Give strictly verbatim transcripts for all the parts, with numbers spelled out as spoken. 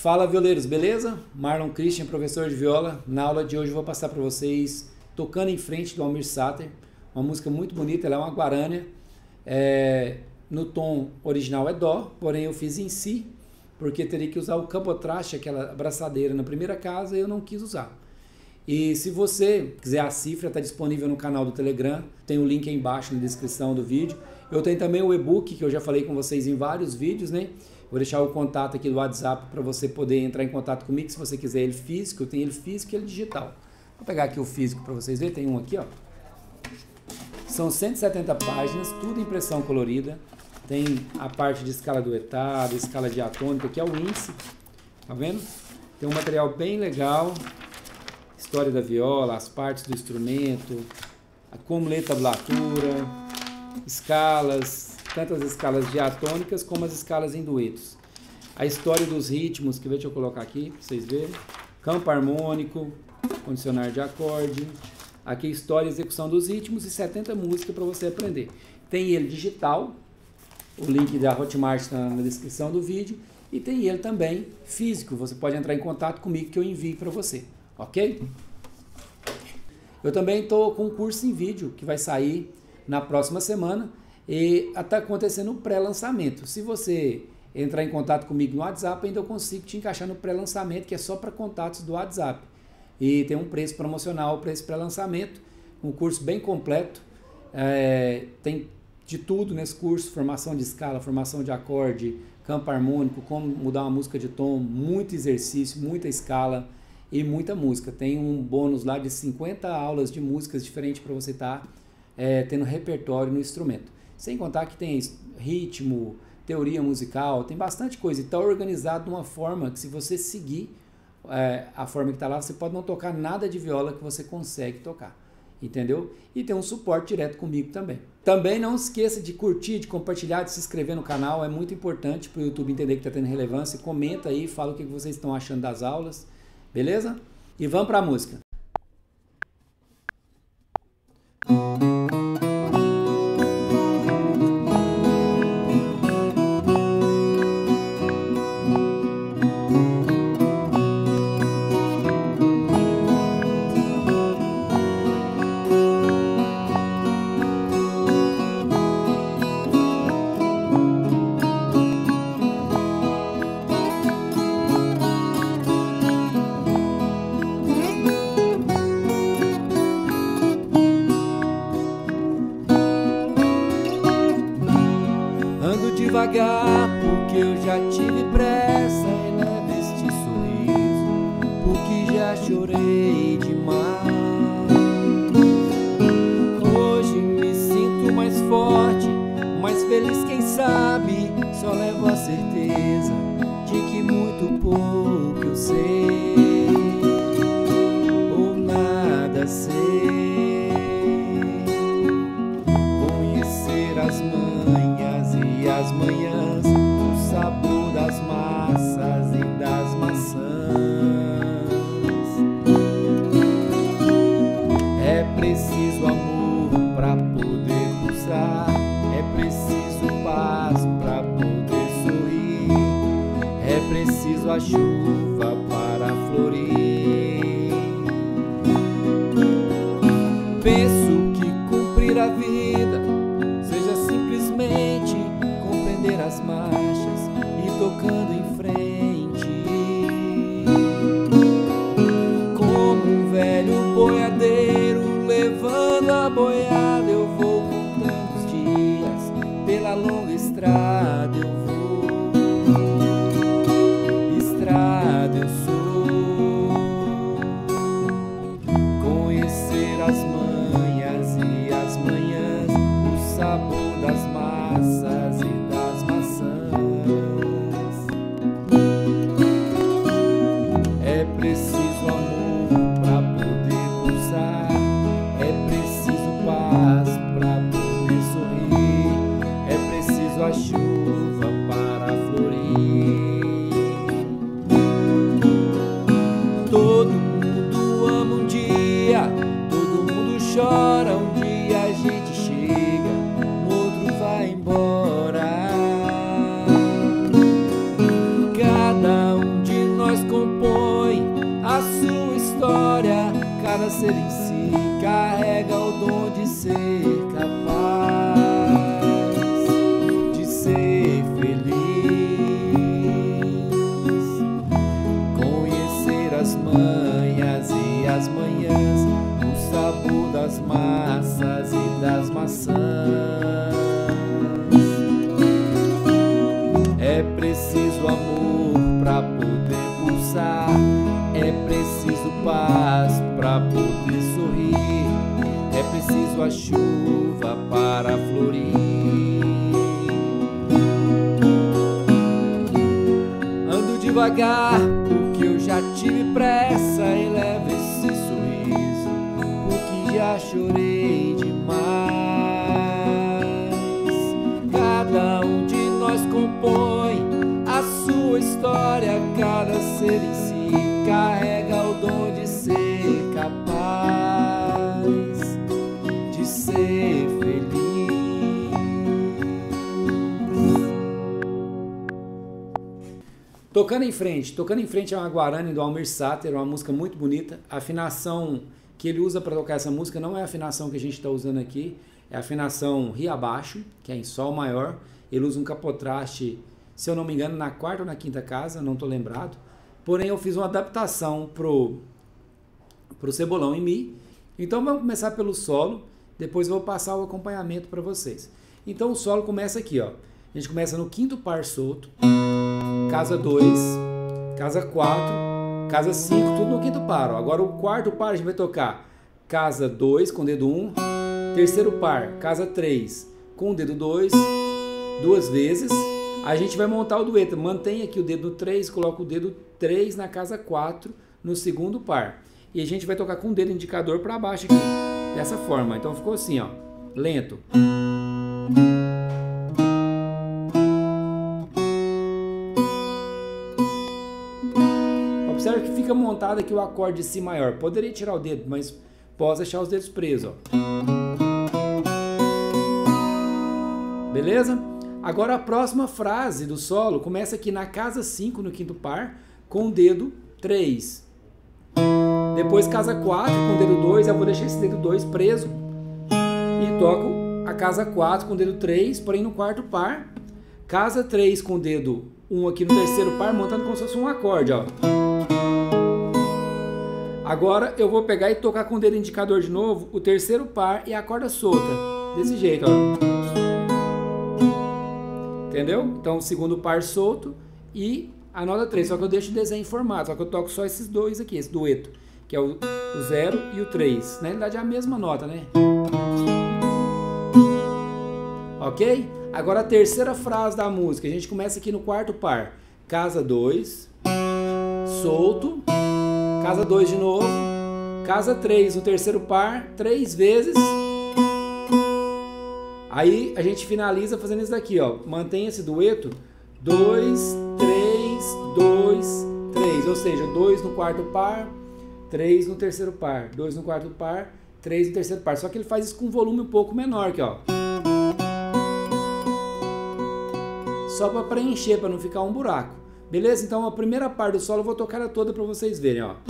Fala violeiros, beleza? Marlon Christian, professor de viola. Na aula de hoje eu vou passar para vocês Tocando em Frente do Almir Sater, uma música muito bonita, ela é uma guarânia. É, no tom original é dó, porém eu fiz em si, porque teria que usar o campotraste, aquela abraçadeira na primeira casa, e eu não quis usar. E se você quiser a cifra, está disponível no canal do Telegram, tem o link aí embaixo na descrição do vídeo. Eu tenho também o e-book, que eu já falei com vocês em vários vídeos, né? Vou deixar o contato aqui do WhatsApp para você poder entrar em contato comigo, se você quiser ele físico. Eu tenho ele físico e ele digital. Vou pegar aqui o físico para vocês verem, tem um aqui, ó. São cento e setenta páginas, tudo impressão colorida. Tem a parte de escala duetada, escala diatônica, que é o índice, tá vendo? Tem um material bem legal, história da viola, as partes do instrumento, como ler tablatura, escalas, tanto as escalas diatônicas como as escalas em duetos. A história dos ritmos, que deixa eu colocar aqui para vocês verem. Campo harmônico, condicionar de acorde. Aqui história e execução dos ritmos e setenta músicas para você aprender. Tem ele digital, o link da Hotmart está na descrição do vídeo. E tem ele também físico, você pode entrar em contato comigo que eu envio para você, ok? Eu também estou com um curso em vídeo que vai sair na próxima semana e está acontecendo um pré-lançamento. Se você entrar em contato comigo no WhatsApp, ainda eu consigo te encaixar no pré-lançamento, que é só para contatos do WhatsApp. E tem um preço promocional para esse pré-lançamento, um curso bem completo, é, tem de tudo nesse curso, formação de escala, formação de acorde, campo harmônico, como mudar uma música de tom, muito exercício, muita escala e muita música. Tem um bônus lá de cinquenta aulas de músicas diferentes para você estar tá, é, tendo repertório no instrumento. Sem contar que tem ritmo, teoria musical, tem bastante coisa. E está organizado de uma forma que se você seguir é, a forma que está lá, você pode não tocar nada de viola que você consegue tocar. Entendeu? E tem um suporte direto comigo também. Também não esqueça de curtir, de compartilhar, de se inscrever no canal. É muito importante para o YouTube entender que está tendo relevância. Comenta aí, fala o que vocês estão achando das aulas. Beleza? E vamos para a música. Devagar, porque eu já tive pressa, e leva este sorriso, porque já chorei demais. Hoje me sinto mais forte, mais feliz, quem sabe, só levo a certeza de que muito pouco eu sei, ou nada sei. Conhecer as manhas e as manhãs, o sabor das massas e das maçãs. É preciso amor para poder pulsar, é preciso paz para poder sorrir, é preciso a chuva para florir. Penso que cumprir a vida seja simplesmente compreender as marchas e tocando em frente. Como um velho boiadeiro levando a boiada, eu vou contando os dias, pela longa estrada eu vou, estrada eu sou. ser em si carrega o dom de ser capaz de ser feliz, conhecer as manhas e as manhãs, o sabor das massas e das maçãs. É preciso amor pra poder pulsar, é preciso paz pra poder sorrir, é preciso a chuva para florir. Ando devagar porque eu já tive pressa, eleva esse sorriso porque já chorei demais. Cada um de nós compõe a sua história, cada ser em si carrega o dom de ser capaz de ser feliz. Tocando em Frente. Tocando em Frente é uma Guarani do Almir Sater, uma música muito bonita. A afinação que ele usa para tocar essa música não é a afinação que a gente está usando aqui, é a afinação Ri abaixo, que é em Sol maior. Ele usa um capotraste, se eu não me engano, na quarta ou na quinta casa, não estou lembrado. Porém, eu fiz uma adaptação pro, pro Cebolão em Mi. Então, vamos começar pelo solo, depois eu vou passar o acompanhamento para vocês. Então, o solo começa aqui, ó. A gente começa no quinto par solto, casa dois, casa quatro, casa cinco, tudo no quinto par. Ó. Agora, o quarto par a gente vai tocar casa dois com o dedo um, terceiro par, casa três com o dedo dois, duas vezes. A gente vai montar o dueto, mantém aqui o dedo no três, coloca o dedo três na casa quatro, no segundo par. E a gente vai tocar com o dedo indicador para baixo aqui, dessa forma. Então ficou assim, ó, lento. Observe que fica montado aqui o acorde de Si maior. Poderia tirar o dedo, mas posso deixar os dedos presos, ó. Beleza? Agora a próxima frase do solo começa aqui na casa cinco, no quinto par, com o dedo três. Depois casa quatro com o dedo dois, eu vou deixar esse dedo dois preso. E toco a casa quatro com o dedo três, porém no quarto par. Casa três com o dedo um aqui no terceiro par, montando como se fosse um acorde, ó. Agora eu vou pegar e tocar com o dedo indicador de novo, o terceiro par e a corda solta. Desse jeito, ó. Entendeu? Então, o segundo par solto e a nota três. Só que eu deixo o desenho em formato. Só que eu toco só esses dois aqui, esse dueto. Que é o zero e o três. Na realidade é a mesma nota, né? Ok? Agora a terceira frase da música. A gente começa aqui no quarto par. Casa dois. Solto. Casa dois de novo. Casa três no terceiro par. Três vezes. Aí a gente finaliza fazendo isso daqui, ó. Mantém esse dueto. dois, três, dois, três. Ou seja, dois no quarto par, três no terceiro par. dois no quarto par, três no terceiro par. Só que ele faz isso com um volume um pouco menor aqui, ó. Só para preencher, para não ficar um buraco. Beleza? Então a primeira parte do solo eu vou tocar ela toda para vocês verem, ó.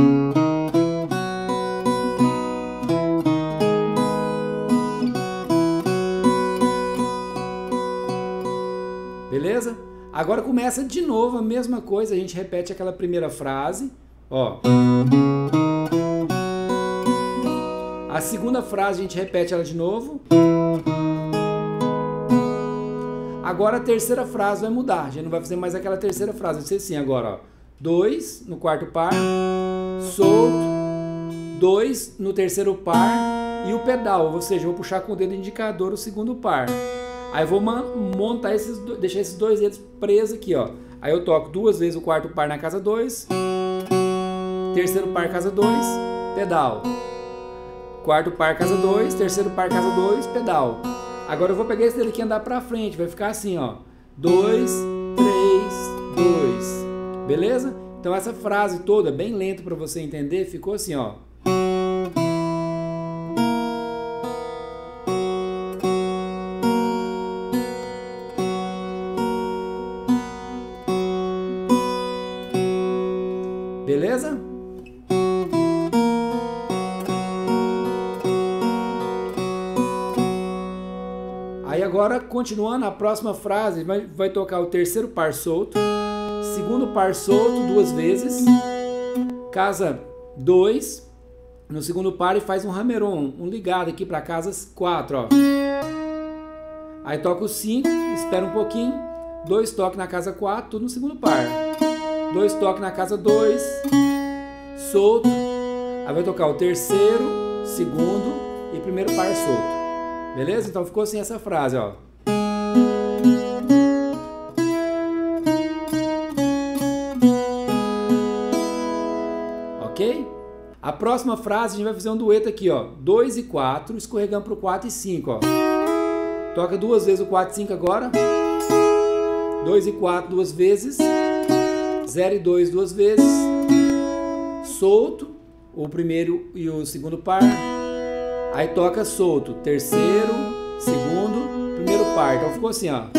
Beleza? Agora começa de novo a mesma coisa, a gente repete aquela primeira frase, ó. A segunda frase a gente repete ela de novo. Agora a terceira frase vai mudar, a gente não vai fazer mais aquela terceira frase, vai ser assim agora, ó. dois no quarto par, solto, dois no terceiro par e o pedal, ou seja, eu vou puxar com o dedo indicador o segundo par. Aí eu vou montar esses, deixar esses dois dedos presos aqui, ó. Aí eu toco duas vezes o quarto par na casa dois, terceiro par casa dois, pedal. Quarto par casa dois, terceiro par casa dois, pedal. Agora eu vou pegar esse dedo aqui e andar pra frente, vai ficar assim, ó. dois, três, dois. Beleza? Então essa frase toda, bem lento para você entender, ficou assim, ó. Beleza? agora, continuando, a próxima frase vai, vai tocar o terceiro par solto, segundo par solto duas vezes, casa dois no segundo par e faz um hammer-on, um ligado aqui para casas quatro, ó. Aí toca o cinco, espera um pouquinho, dois toques na casa quatro, tudo no segundo par. Dois toques na casa dois, solto. Aí vai tocar o terceiro, segundo e primeiro par solto. Beleza? Então ficou assim essa frase, ó. Ok? A próxima frase a gente vai fazer um dueto aqui, ó. dois e quatro, escorregando pro quatro e cinco, ó. Toca duas vezes o quatro e cinco agora. dois e quatro duas vezes. zero e dois duas vezes. Solto, o primeiro e o segundo par. Aí toca solto, terceiro, segundo, primeiro par. Então ficou assim, ó.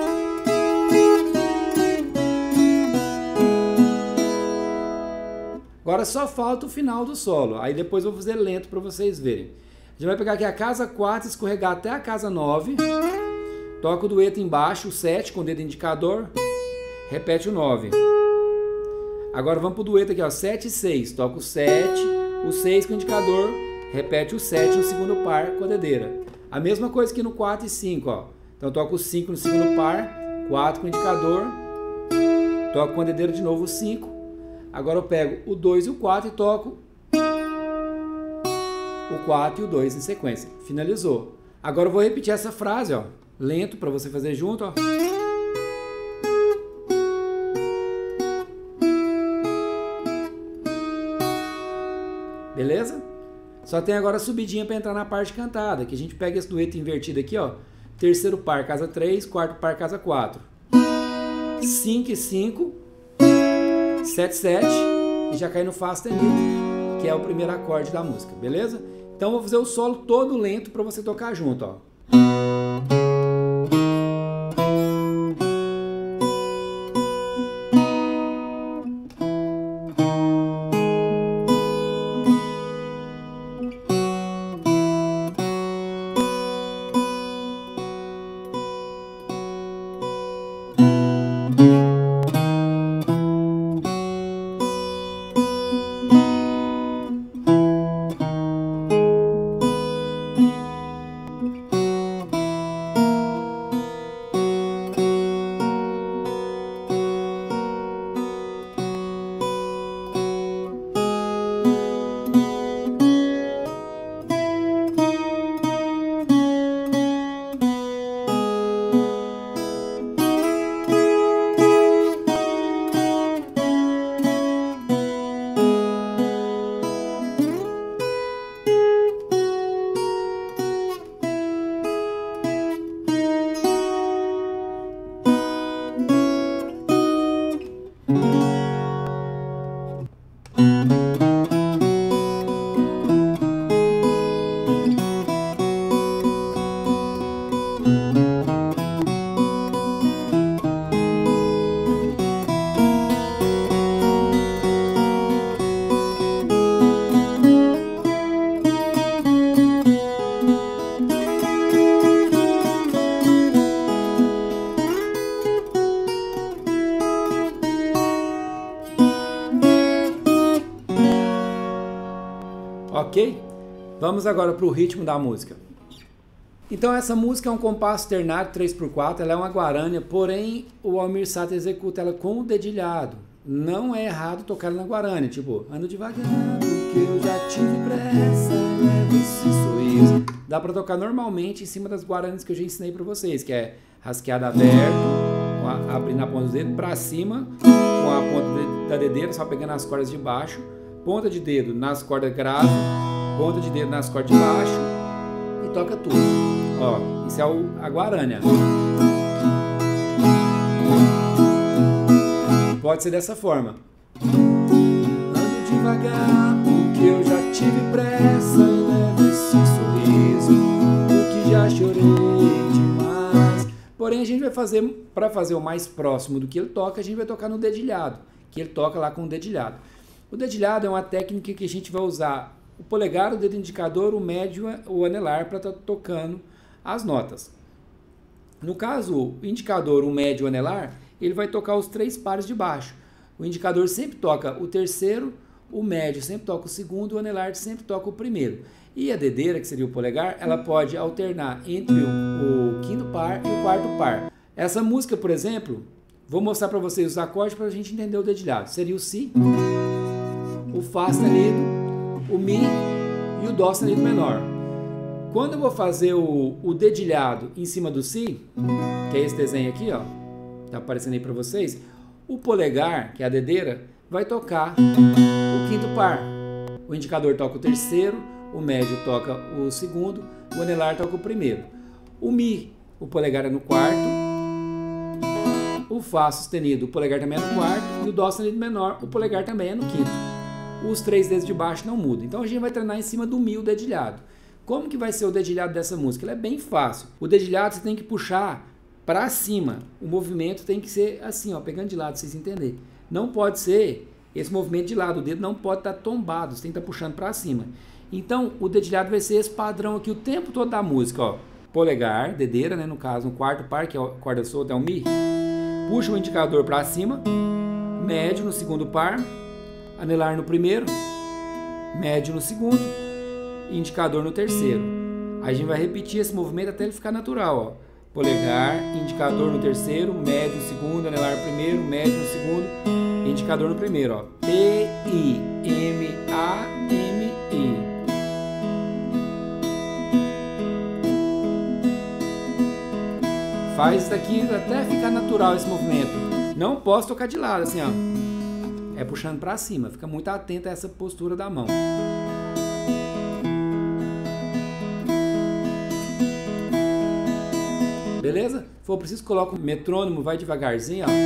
Agora só falta o final do solo. Aí depois eu vou fazer lento para vocês verem. A gente vai pegar aqui a casa quatro, escorregar até a casa nove. Toca o dueto embaixo, o sete com o dedo indicador. Repete o nove. Agora vamos pro dueto aqui, ó, sete e seis. Toca o sete, o seis com o indicador. Repete o sete no segundo par com a dedeira. A mesma coisa que no quatro e cinco, ó. Então toca o cinco no segundo par, quatro com o indicador. Toco com a dedeira de novo o cinco. Agora eu pego o dois e o quatro e toco o quatro e o dois em sequência. Finalizou. Agora eu vou repetir essa frase, ó, lento para você fazer junto, ó. Beleza? Só tem agora a subidinha para entrar na parte cantada, que a gente pega esse dueto invertido aqui, ó. Terceiro par, casa três, quarto par, casa quatro. cinco e cinco, sete, sete, e já cai no Fá sustenido, que é o primeiro acorde da música, beleza? Então eu vou fazer o solo todo lento para você tocar junto, ó. Ok? Vamos agora para o ritmo da música. Então essa música é um compasso ternário três por quatro, ela é uma guarânia, porém o Almir Sater executa ela com o dedilhado. Não é errado tocar ela na guarânia, tipo, ando devagar, que eu já tive pressa, leva esse sorriso. Dá para tocar normalmente em cima das guarânias que eu já ensinei para vocês, que é rasqueada aberto, abrindo a ponta do dedo para cima, com a ponta da dedeira, só pegando as cordas de baixo, ponta de dedo nas cordas graves, ponta de dedo nas cordas de baixo e toca tudo. Ó, isso é o, a guarânia. Pode ser dessa forma. Ando devagar, porque eu já tive pressa, leva esse sorriso, porque já chorei demais. Porém a gente vai fazer, para fazer o mais próximo do que ele toca, a gente vai tocar no dedilhado, que ele toca lá com o dedilhado. O dedilhado é uma técnica que a gente vai usar o polegar, o dedo indicador, o médio, o anelar para estar tocando as notas. No caso, o indicador, o médio e o anelar, ele vai tocar os três pares de baixo. O indicador sempre toca o terceiro, o médio sempre toca o segundo, o anelar sempre toca o primeiro. E a dedeira, que seria o polegar, ela pode alternar entre o, o quinto par e o quarto par. Essa música, por exemplo, vou mostrar para vocês os acordes para a gente entender o dedilhado. Seria o Si, o Fá sustenido, o Mi e o Dó sustenido menor. Quando eu vou fazer o, o dedilhado em cima do Si, que é esse desenho aqui, ó, tá aparecendo aí para vocês, o polegar, que é a dedeira, vai tocar o quinto par. O indicador toca o terceiro, o médio toca o segundo, o anelar toca o primeiro. O Mi, o polegar é no quarto, o Fá sustenido, o polegar também é no quarto, e o Dó sustenido menor, o polegar também é no quinto. Os três dedos de baixo não mudam. Então a gente vai treinar em cima do Mi o dedilhado. Como que vai ser o dedilhado dessa música? Ele é bem fácil. O dedilhado você tem que puxar para cima. O movimento tem que ser assim, ó, pegando de lado, pra vocês entenderem. Não pode ser esse movimento de lado. O dedo não pode estar tombado, você tem que estar puxando para cima. Então o dedilhado vai ser esse padrão aqui o tempo todo da música, ó. Polegar, dedeira, né, no caso, no quarto par, que é a corda solta, é o Mi. Puxa o indicador para cima, médio no segundo par, anelar no primeiro, médio no segundo, indicador no terceiro. Aí a gente vai repetir esse movimento até ele ficar natural, ó. Polegar, indicador no terceiro, médio no segundo, anelar no primeiro, médio no segundo, indicador no primeiro, ó. P, I, M, A, M, I. Faz isso daqui até ficar natural esse movimento. Não posso tocar de lado, assim, ó. É puxando pra cima. Fica muito atento a essa postura da mão. Beleza? Se for preciso, coloca o metrônomo, vai devagarzinho, ó.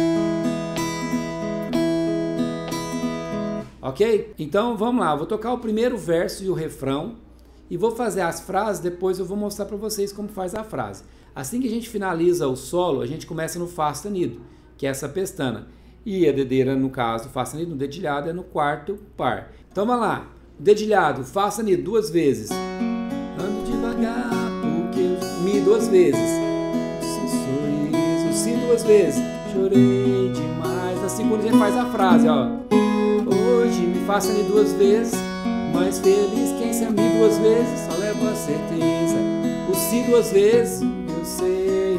Ok? Então, vamos lá. Eu vou tocar o primeiro verso e o refrão. E vou fazer as frases, depois eu vou mostrar para vocês como faz a frase. Assim que a gente finaliza o solo, a gente começa no Fá sustenido, que é essa pestana. E a dedeira, no caso, Fá sustenido, no dedilhado, é no quarto par. Então, vamos lá. Dedilhado, Fá sustenido duas vezes. Ando devagar, porque eu... Mi duas vezes. Sorriso, Si duas vezes. Chorei demais. Na segunda a gente faz a frase, ó. Hoje me Fá sustenido duas vezes. Mais feliz quem se a Mi duas vezes. Só levo a certeza. O Si duas vezes. Eu sei.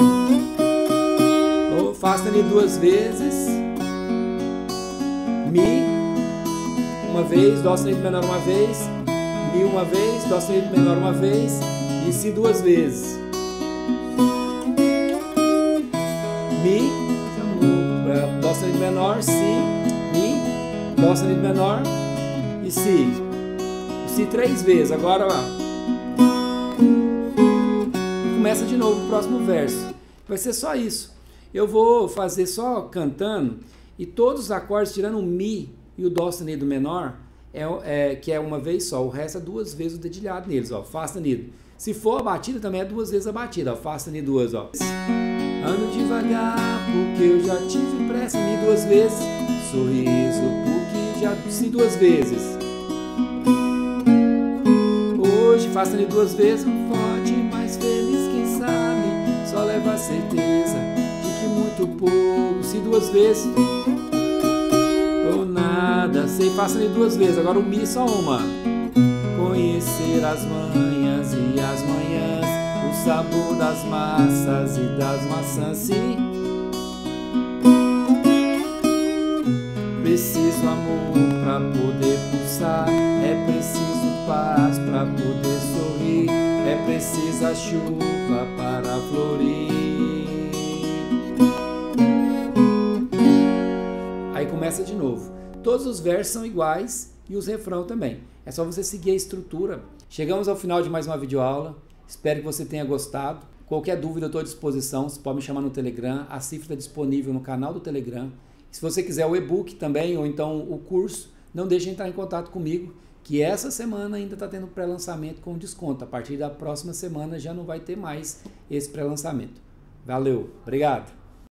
O Fá sustenido duas vezes. Mi uma vez, Dó sustenido menor uma vez, Mi uma vez, Dó sustenido menor uma vez e Si duas vezes. Mi, Dó sustenido menor, Si, Mi, Dó sustenido menor e Si. O Si três vezes. Agora, ó. Começa de novo o próximo verso. Vai ser só isso. Eu vou fazer só cantando. E todos os acordes, tirando o Mi e o Dó sustenido menor, é, é, que é uma vez só. O resto é duas vezes o dedilhado neles, ó. Fá sustenido. Se for a batida, também é duas vezes a batida, ó. Fá sustenido duas, ó. Ando devagar, porque eu já tive pressa. Mi duas vezes. Sorriso, porque já Si duas vezes. Hoje, Fá sustenido duas vezes. Forte, mais feliz, quem sabe. Só leva a certeza de que muito pouco. Si duas vezes. Ou nada, sei, Fá sustenido duas vezes. Agora o Mi só uma. Conhecer as manhãs e as manhãs, o sabor das massas e das maçãs. Si. Preciso amor pra poder pulsar, é preciso paz pra poder sorrir, é precisa chuva para florir. Aí começa de novo. Todos os versos são iguais e os refrão também. É só você seguir a estrutura. Chegamos ao final de mais uma videoaula. Espero que você tenha gostado. Qualquer dúvida eu estou à disposição. Você pode me chamar no Telegram. A cifra está disponível no canal do Telegram. Se você quiser o e-book também ou então o curso, não deixe de entrar em contato comigo, que essa semana ainda está tendo pré-lançamento com desconto. A partir da próxima semana já não vai ter mais esse pré-lançamento. Valeu, obrigado!